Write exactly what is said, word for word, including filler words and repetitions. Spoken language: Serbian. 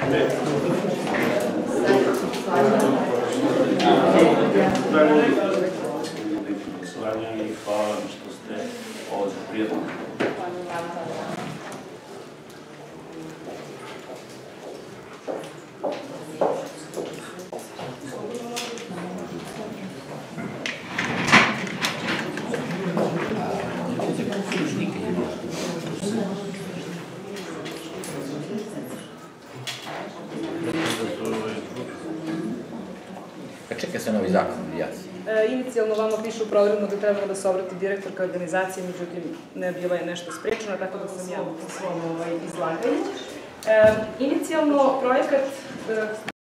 I hvala vam što ste ovo za prijedlog. Čeka se novi zakon, jasno. Inicijalno vama piše u programu da trebamo da se obrati direktorka organizacije, međutim ne bila je nešto sprečena, tako da sam ja u svom izlaganju. Inicijalno projekat